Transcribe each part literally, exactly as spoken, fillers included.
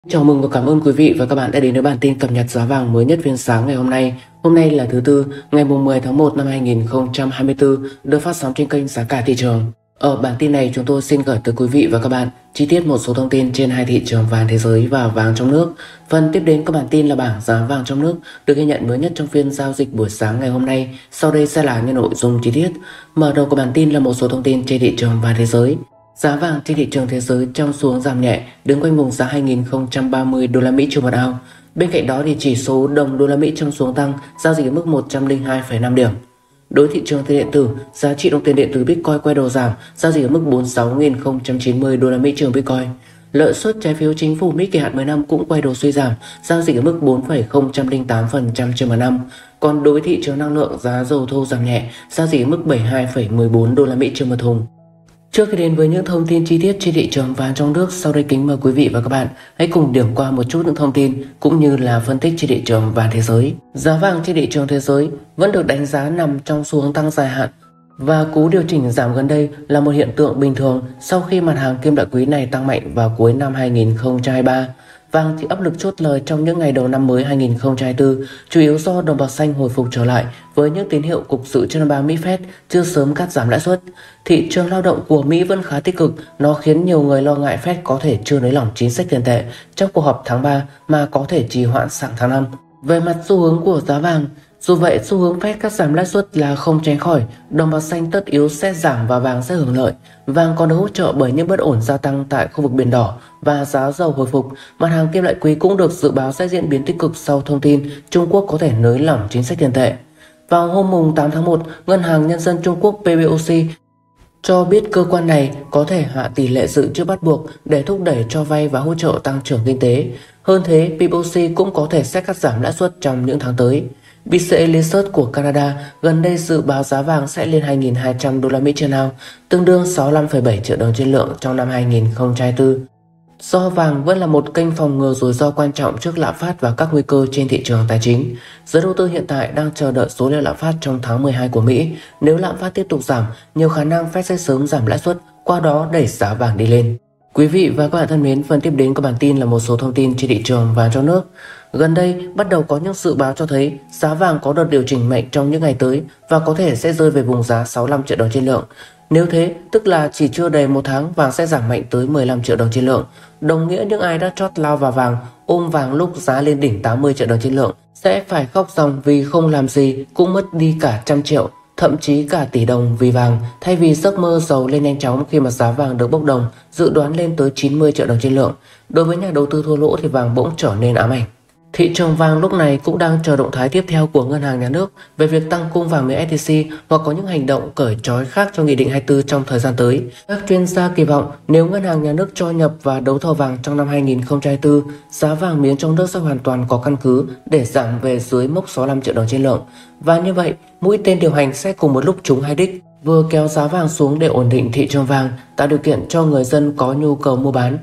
Chào mừng và cảm ơn quý vị và các bạn đã đến với bản tin cập nhật giá vàng mới nhất phiên sáng ngày hôm nay. Hôm nay là thứ Tư, ngày mười tháng một năm hai nghìn không trăm hai mươi tư, được phát sóng trên kênh Giá cả thị trường. Ở bản tin này, chúng tôi xin gửi tới quý vị và các bạn chi tiết một số thông tin trên hai thị trường vàng thế giới và vàng trong nước. Phần tiếp đến các bản tin là bảng giá vàng trong nước được ghi nhận mới nhất trong phiên giao dịch buổi sáng ngày hôm nay. Sau đây sẽ là những nội dung chi tiết. Mở đầu của bản tin là một số thông tin trên thị trường vàng thế giới. Giá vàng trên thị trường thế giới trong xu hướng giảm nhẹ, đứng quanh vùng giá hai nghìn không trăm ba mươi đô la Mỹ trên một ounce. Bên cạnh đó thì chỉ số đồng đô la Mỹ trong xu hướng tăng, giao dịch ở mức một trăm lẻ hai phẩy năm điểm. Đối thị trường tiền điện tử, giá trị đồng tiền điện tử Bitcoin quay đầu giảm, giao dịch ở mức bốn mươi sáu nghìn không trăm chín mươi đô la Mỹ trên Bitcoin. Lợi suất trái phiếu chính phủ Mỹ kỳ hạn mười năm cũng quay đầu suy giảm, giao dịch ở mức bốn phẩy không không tám phần trăm trên một năm. Còn đối thị trường năng lượng, giá dầu thô giảm nhẹ, giao dịch ở mức bảy mươi hai phẩy mười bốn đô la Mỹ trên một thùng. Trước khi đến với những thông tin chi tiết trên thị trường vàng trong nước, sau đây kính mời quý vị và các bạn hãy cùng điểm qua một chút những thông tin cũng như là phân tích trên thị trường vàng thế giới. Giá vàng trên thị trường thế giới vẫn được đánh giá nằm trong xu hướng tăng dài hạn, và cú điều chỉnh giảm gần đây là một hiện tượng bình thường sau khi mặt hàng kim loại quý này tăng mạnh vào cuối năm hai nghìn không trăm hai mươi ba. Vàng thì áp lực chốt lời trong những ngày đầu năm mới hai nghìn không trăm hai mươi tư, chủ yếu do đồng bạc xanh hồi phục trở lại với những tín hiệu cục dự trữ liên bang Mỹ Fed chưa sớm cắt giảm lãi suất. Thị trường lao động của Mỹ vẫn khá tích cực, nó khiến nhiều người lo ngại Fed có thể chưa nới lỏng chính sách tiền tệ trong cuộc họp tháng ba mà có thể trì hoãn sang tháng năm. Về mặt xu hướng của giá vàng, dù vậy, xu hướng Fed cắt giảm lãi suất là không tránh khỏi, đồng bạc xanh tất yếu sẽ giảm và vàng sẽ hưởng lợi. Vàng còn được hỗ trợ bởi những bất ổn gia tăng tại khu vực Biển Đỏ và giá dầu hồi phục. Mặt hàng kim loại quý cũng được dự báo sẽ diễn biến tích cực sau thông tin Trung Quốc có thể nới lỏng chính sách tiền tệ. Vào hôm tám tháng một, Ngân hàng Nhân dân Trung Quốc pê bê ô xê cho biết cơ quan này có thể hạ tỷ lệ dự trữ bắt buộc để thúc đẩy cho vay và hỗ trợ tăng trưởng kinh tế. Hơn thế, pê bê ô xê cũng có thể sẽ cắt giảm lãi suất trong những tháng tới. bê xê a Research của Canada gần đây dự báo giá vàng sẽ lên hai nghìn hai trăm đô la Mỹ trên ounce, tương đương sáu mươi lăm phẩy bảy triệu đồng trên lượng trong năm hai nghìn không trăm hai mươi tư. Do vàng vẫn là một kênh phòng ngừa rủi ro quan trọng trước lạm phát và các nguy cơ trên thị trường tài chính, giới đầu tư hiện tại đang chờ đợi số liệu lạm phát trong tháng mười hai của Mỹ. Nếu lạm phát tiếp tục giảm, nhiều khả năng Fed sẽ sớm giảm lãi suất, qua đó đẩy giá vàng đi lên. Quý vị và các bạn thân mến, phần tiếp đến của bản tin là một số thông tin trên thị trường vàng trong nước. Gần đây, bắt đầu có những dự báo cho thấy giá vàng có đợt điều chỉnh mạnh trong những ngày tới và có thể sẽ rơi về vùng giá sáu mươi lăm triệu đồng trên lượng. Nếu thế, tức là chỉ chưa đầy một tháng vàng sẽ giảm mạnh tới mười lăm triệu đồng trên lượng. Đồng nghĩa những ai đã chót lao vào vàng, ôm vàng lúc giá lên đỉnh tám mươi triệu đồng trên lượng sẽ phải khóc ròng vì không làm gì cũng mất đi cả trăm triệu, thậm chí cả tỷ đồng vì vàng, thay vì giấc mơ giàu lên nhanh chóng khi mà giá vàng được bốc đồng, dự đoán lên tới chín mươi triệu đồng trên lượng. Đối với nhà đầu tư thua lỗ thì vàng bỗng trở nên ám ảnh. Thị trường vàng lúc này cũng đang chờ động thái tiếp theo của Ngân hàng Nhà nước về việc tăng cung vàng miếng ét gi xê hoặc có những hành động cởi trói khác cho Nghị định hai mươi tư trong thời gian tới. Các chuyên gia kỳ vọng nếu Ngân hàng Nhà nước cho nhập và đấu thầu vàng trong năm hai nghìn không trăm hai mươi tư, giá vàng miếng trong nước sẽ hoàn toàn có căn cứ để giảm về dưới mốc sáu mươi lăm triệu đồng trên lượng. Và như vậy, mũi tên điều hành sẽ cùng một lúc trúng hai đích, vừa kéo giá vàng xuống để ổn định thị trường vàng, tạo điều kiện cho người dân có nhu cầu mua bán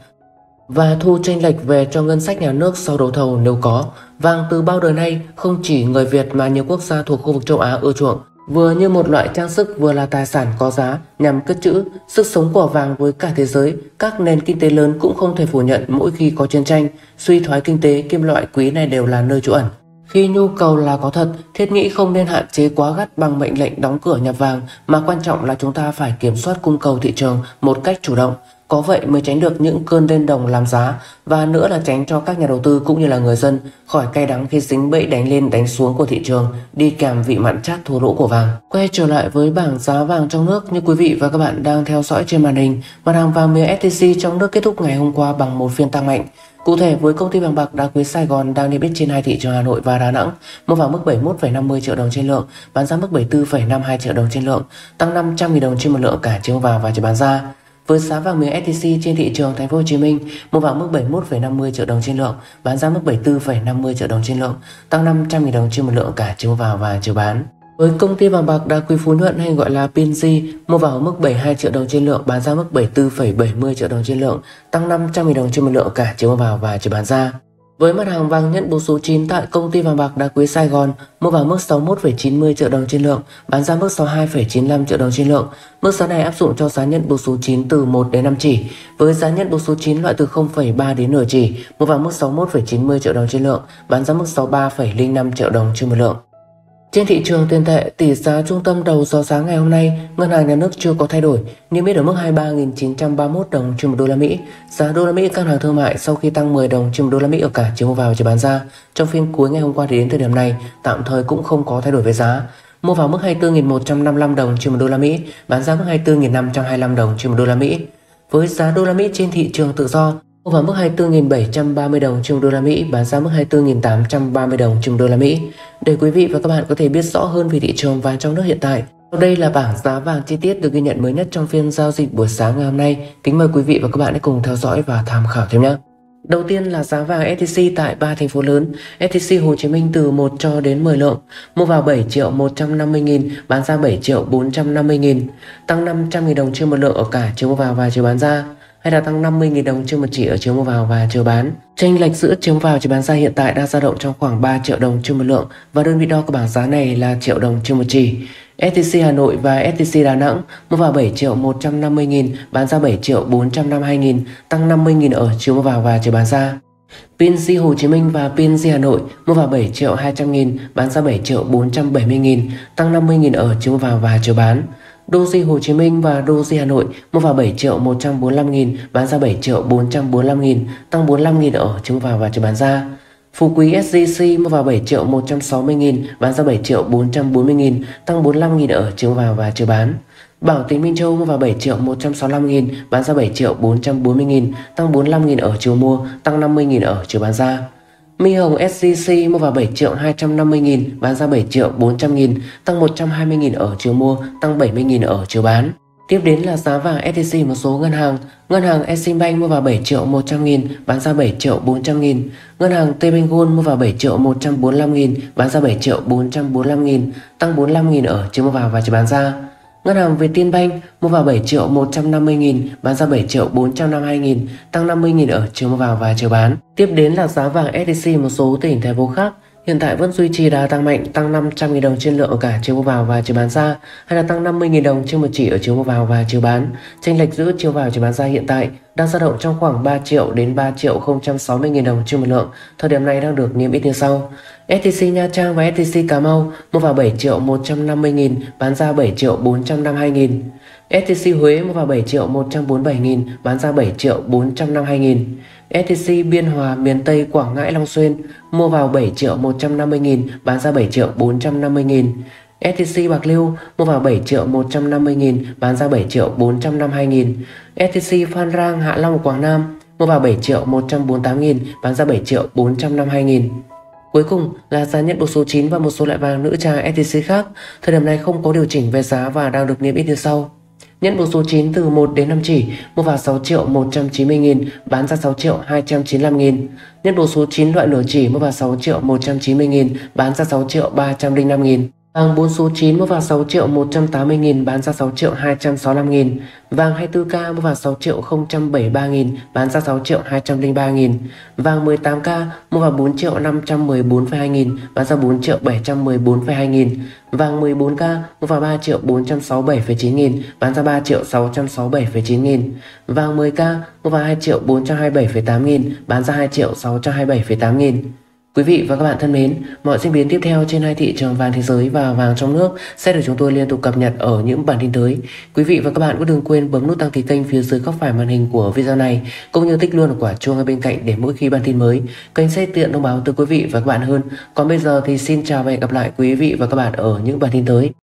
và thu chênh lệch về cho ngân sách nhà nước sau đấu thầu nếu có. Vàng từ bao đời nay không chỉ người Việt mà nhiều quốc gia thuộc khu vực châu Á ưa chuộng, vừa như một loại trang sức vừa là tài sản có giá nhằm cất trữ. Sức sống của vàng với cả thế giới, các nền kinh tế lớn cũng không thể phủ nhận mỗi khi có chiến tranh, suy thoái kinh tế, kim loại quý này đều là nơi trú ẩn. Khi nhu cầu là có thật, thiết nghĩ không nên hạn chế quá gắt bằng mệnh lệnh đóng cửa nhập vàng, mà quan trọng là chúng ta phải kiểm soát cung cầu thị trường một cách chủ động. Có vậy mới tránh được những cơn lên đồng làm giá, và nữa là tránh cho các nhà đầu tư cũng như là người dân khỏi cay đắng khi dính bẫy đánh lên đánh xuống của thị trường, đi kèm vị mặn chát thua lỗ của vàng. Quay trở lại với bảng giá vàng trong nước, như quý vị và các bạn đang theo dõi trên màn hình, mặt hàng vàng miếng ét gi xê trong nước kết thúc ngày hôm qua bằng một phiên tăng mạnh. Cụ thể, với công ty vàng bạc đá quý Sài Gòn đang niêm yết trên hai thị trường Hà Nội và Đà Nẵng, mua vào mức bảy mươi mốt phẩy năm mươi triệu đồng trên lượng, bán ra mức bảy mươi tư phẩy năm mươi hai triệu đồng trên lượng, tăng năm trăm nghìn đồng trên một lượng cả chiều mua vào và chiều bán ra. Với giá vàng miếng ét gi xê trên thị trường Thành phố Hồ Chí Minh, mua vào mức bảy mươi mốt phẩy năm mươi triệu đồng trên lượng, bán ra mức bảy mươi tư phẩy năm mươi triệu đồng trên lượng, tăng năm trăm nghìn đồng trên một lượng cả chiều mua vào và chiều bán. Với công ty vàng bạc đá quý Phú Nhuận hay gọi là pê en giê, mua vào mức bảy mươi hai triệu đồng trên lượng, bán ra mức bảy mươi tư phẩy bảy mươi triệu đồng trên lượng, tăng năm trăm nghìn đồng trên một lượng cả chiều mua vào và chiều bán ra. Với mặt hàng vàng nhẫn bố số chín tại công ty vàng bạc đá quý Sài Gòn, mua vào mức sáu mươi mốt phẩy chín mươi triệu đồng trên lượng, bán ra mức sáu mươi hai phẩy chín mươi lăm triệu đồng trên lượng. Mức giá này áp dụng cho giá nhẫn bố số chín từ một đến năm chỉ. Với giá nhẫn bố số chín loại từ không phẩy ba đến nửa chỉ, mua vào mức sáu mươi mốt phẩy chín mươi triệu đồng trên lượng, bán ra mức sáu mươi ba phẩy không năm triệu đồng trên một lượng. Trên thị trường tiền tệ, tỷ giá trung tâm đầu giờ sáng ngày hôm nay, ngân hàng nhà nước chưa có thay đổi, niêm yết ở mức hai mươi ba nghìn chín trăm ba mươi mốt đồng trên một đô la Mỹ. Giá đô la Mỹ các hàng thương mại sau khi tăng mười đồng trên một đô la Mỹ ở cả chiều mua vào và chiều bán ra, trong phiên cuối ngày hôm qua đến thời điểm này, tạm thời cũng không có thay đổi về giá. Mua vào mức hai mươi tư nghìn một trăm năm mươi lăm đồng trên một đô la Mỹ, bán ra mức hai mươi tư nghìn năm trăm hai mươi lăm đồng trên một đô la Mỹ. Với giá đô la Mỹ trên thị trường tự do, mua vào mức hai mươi tư nghìn bảy trăm ba mươi đồng trên một đô la Mỹ, bán ra mức hai mươi tư nghìn tám trăm ba mươi đồng trên một đô la Mỹ. Để quý vị và các bạn có thể biết rõ hơn về thị trường vàng trong nước hiện tại, sau đây là bảng giá vàng chi tiết được ghi nhận mới nhất trong phiên giao dịch buổi sáng ngày hôm nay. Kính mời quý vị và các bạn hãy cùng theo dõi và tham khảo thêm nhé. Đầu tiên là giá vàng ét gi xê tại ba thành phố lớn. ét gi xê Hồ Chí Minh từ một cho đến mười lượng, mua vào bảy triệu một trăm năm mươi nghìn, bán ra bảy triệu bốn trăm năm mươi nghìn, tăng năm trăm nghìn đồng trên một lượng ở cả chiều mua vào và chiều bán ra, hay là tăng năm mươi nghìn đồng trên một chỉ ở chiều mua vào và chiều bán. Chênh lệch giữa chiều mua vào chiều bán ra hiện tại đang dao động trong khoảng ba triệu đồng trên một lượng và đơn vị đo của bảng giá này là triệu đồng trên một chỉ. ét gi xê Hà Nội và ét gi xê Đà Nẵng mua vào bảy triệu một trăm năm mươi nghìn, bán ra bảy triệu bốn trăm năm mươi hai nghìn, tăng năm mươi nghìn ở chiều mua vào và chiều bán ra. pê en giê Hồ Chí Minh và pê en giê Hà Nội mua vào bảy triệu hai trăm nghìn, bán ra bảy triệu bốn trăm bảy mươi nghìn, tăng năm mươi nghìn ở chiều mua vào và chiều bán. Doji Hồ Chí Minh và Doji Hà Nội mua vào bảy triệu một trăm bốn mươi lăm nghìn, bán ra bảy triệu bốn trăm bốn mươi lăm nghìn, tăng bốn mươi lăm nghìn ở chiều mua vào và chiều bán ra. Phú Quý ét gi xê mua vào bảy triệu một trăm sáu mươi nghìn, bán ra bảy triệu bốn trăm bốn mươi nghìn, tăng bốn mươi lăm nghìn ở chiều mua vào và chiều bán. Bảo Tín Minh Châu mua vào bảy triệu một trăm sáu mươi lăm nghìn, bán ra bảy triệu bốn trăm bốn mươi nghìn, tăng bốn mươi lăm nghìn ở chiều mua, tăng năm mươi nghìn ở chiều bán ra. My Hồng ét gi xê mua vào bảy triệu hai trăm năm mươi nghìn, bán ra bảy triệu bốn trăm nghìn, tăng một trăm hai mươi nghìn ở chiều mua, tăng bảy mươi nghìn ở chiều bán. Tiếp đến là giá vàng ét gi xê một số ngân hàng. Ngân hàng Eximbank mua vào bảy triệu một trăm nghìn, bán ra bảy triệu bốn trăm nghìn. Ngân hàng T-Bank mua vào bảy triệu một trăm bốn mươi lăm nghìn, bán ra bảy triệu bốn trăm bốn mươi lăm nghìn, tăng bốn mươi lăm nghìn ở chiều mua vào và chiều bán ra. Ngân hàng Vietinbank mua vào bảy triệu một trăm năm mươi nghìn, bán ra bảy triệu bốn trăm năm mươi hai nghìn, tăng năm mươi nghìn ở chiều mua vào và chiều bán. Tiếp đến là giá vàng ét gi xê một số tỉnh thành phố khác. Hiện tại vẫn duy trì đà tăng mạnh, tăng năm trăm nghìn đồng trên lượng ở cả chiều mua vào và chiều bán ra, hay là tăng năm mươi nghìn đồng trên một chỉ ở chiều mua vào và chiều bán. Chênh lệch giữa chiều vào chiều bán ra hiện tại đang dao động trong khoảng ba triệu đến ba triệu không trăm sáu mươi nghìn đồng trên một lượng. Thời điểm này đang được niêm yết như sau. ét tê xê Nha Trang và ét tê xê Cà Mau mua vào bảy triệu một trăm năm mươi nghìn, bán ra bảy triệu bốn trăm năm mươi hai nghìn. ét tê xê Huế mua vào bảy triệu một trăm bốn mươi bảy nghìn, bán ra bảy triệu bốn trăm năm mươi hai nghìn. ét tê xê Biên Hòa, miền Tây, Quảng Ngãi, Long Xuyên mua vào bảy triệu một trăm năm mươi nghìn, bán ra bảy triệu bốn trăm năm mươi nghìn. ét tê xê Bạc Liêu mua vào bảy triệu một trăm năm mươi nghìn, bán ra bảy triệu bốn trăm năm mươi hai nghìn. ét tê xê Phan Rang, Hạ Long, Quảng Nam mua vào bảy triệu một trăm bốn mươi tám nghìn, bán ra bảy triệu bốn trăm năm mươi hai nghìn. Cuối cùng là giá nhẫn bố số chín và một số loại vàng nữ trang ét tê xê khác. Thời điểm này không có điều chỉnh về giá và đang được niêm yết như sau. Nhẫn bố số chín từ một đến năm chỉ mua vào sáu triệu một trăm chín mươi nghìn, bán ra sáu triệu hai trăm chín mươi lăm nghìn. Nhẫn bố số chín loại nửa chỉ mua vào sáu triệu một trăm chín mươi nghìn, bán ra sáu triệu ba trăm lẻ năm nghìn. Vàng bốn số chín mua vào sáu triệu một trăm tám mươi nghìn, bán ra sáu triệu hai trăm sáu mươi lăm nghìn. Vàng hai mươi tư ca mua vào sáu triệu không trăm bảy mươi ba nghìn, bán ra sáu triệu hai trăm lẻ ba nghìn. Vàng mười tám ca mua vào bốn triệu năm trăm mười bốn phẩy hai nghìn, bán ra bốn triệu bảy trăm mười bốn phẩy hai nghìn. Vàng mười bốn ca mua vào ba triệu bốn trăm sáu mươi bảy phẩy chín nghìn, bán ra ba triệu sáu trăm sáu mươi bảy phẩy chín nghìn. Vàng mười ca mua vào hai triệu bốn trăm hai mươi bảy phẩy tám nghìn, bán ra hai triệu sáu trăm hai mươi bảy phẩy tám nghìn. Quý vị và các bạn thân mến, mọi diễn biến tiếp theo trên hai thị trường vàng thế giới và vàng trong nước sẽ được chúng tôi liên tục cập nhật ở những bản tin tới. Quý vị và các bạn cũng đừng quên bấm nút đăng ký kênh phía dưới góc phải màn hình của video này, cũng như tích luôn ở quả chuông ở bên cạnh để mỗi khi bản tin mới, kênh sẽ tiện thông báo tới quý vị và các bạn hơn. Còn bây giờ thì xin chào và hẹn gặp lại quý vị và các bạn ở những bản tin tới.